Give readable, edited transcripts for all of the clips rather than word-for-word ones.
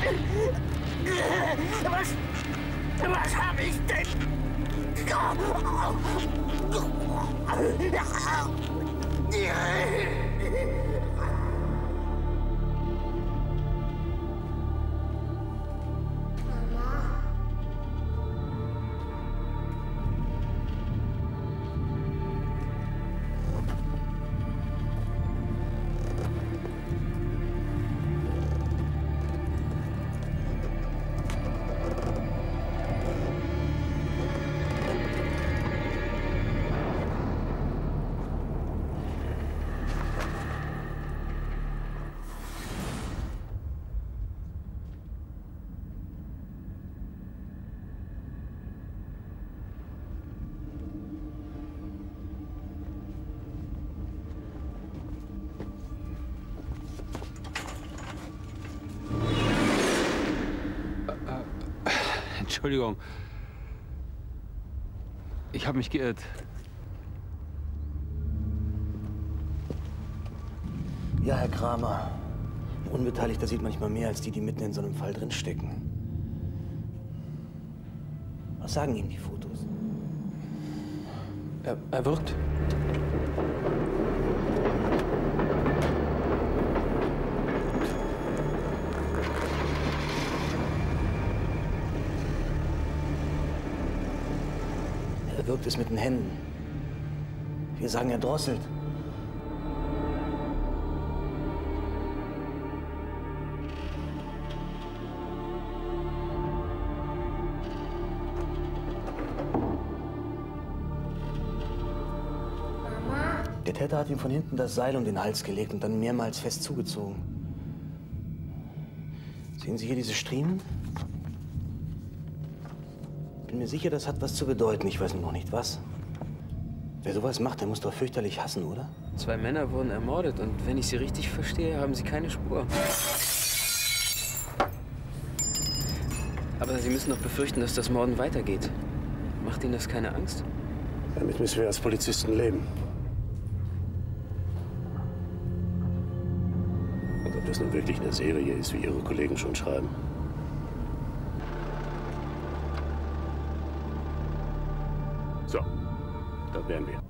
Was habe ich denn? Entschuldigung. Ich habe mich geirrt. Ja, Herr Kramer. Ein Unbeteiligter sieht manchmal mehr als die, die mitten in so einem Fall drinstecken. Was sagen Ihnen die Fotos? Er wirkt. Er wirkt es mit den Händen. Wir sagen, er drosselt. Der Täter hat ihm von hinten das Seil um den Hals gelegt und dann mehrmals fest zugezogen. Sehen Sie hier diese Striemen? Ich bin mir sicher, das hat was zu bedeuten. Ich weiß nur noch nicht, was. Wer sowas macht, der muss doch fürchterlich hassen, oder? 2 Männer wurden ermordet und wenn ich Sie richtig verstehe, haben sie keine Spur. Aber Sie müssen doch befürchten, dass das Morden weitergeht. Macht Ihnen das keine Angst? Damit müssen wir als Polizisten leben. Und ob das nun wirklich eine Serie ist, wie Ihre Kollegen schon schreiben. So, da wären wir.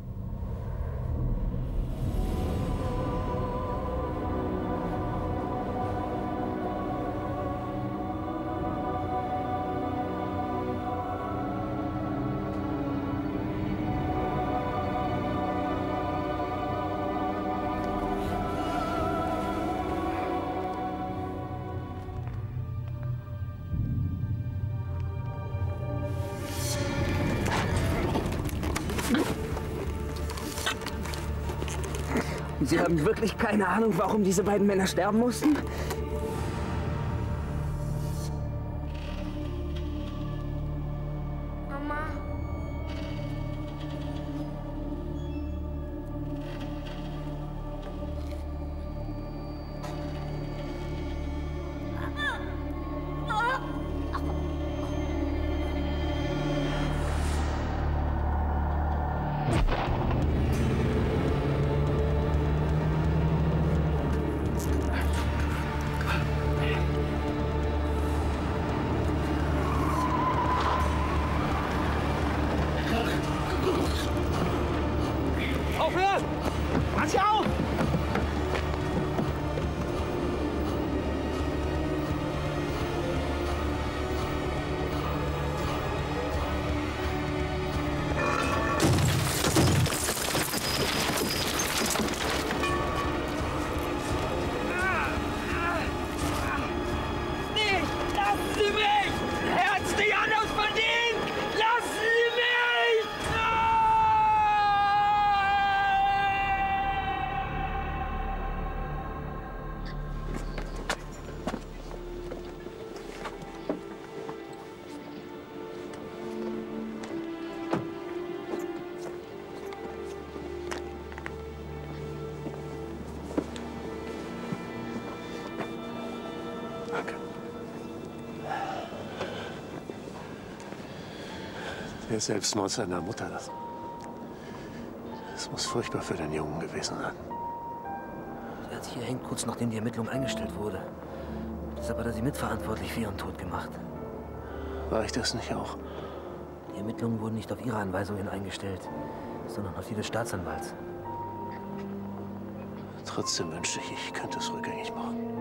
Sie haben wirklich keine Ahnung, warum diese beiden Männer sterben mussten? Mama. Aufhören! Pass sie auf! Nicht! Lassen Sie mich! Er hat's nicht anders verdient! Lassen Sie mich! Danke. Der Selbstmord seiner Mutter. Das muss furchtbar für den Jungen gewesen sein. Der hat sich hier hängt, kurz nachdem die Ermittlung eingestellt wurde. Deshalb hat er sie mitverantwortlich für ihren Tod gemacht. War ich das nicht auch? Die Ermittlungen wurden nicht auf Ihre Anweisungen eingestellt, sondern auf die des Staatsanwalts. Trotzdem wünschte ich könnte es rückgängig machen.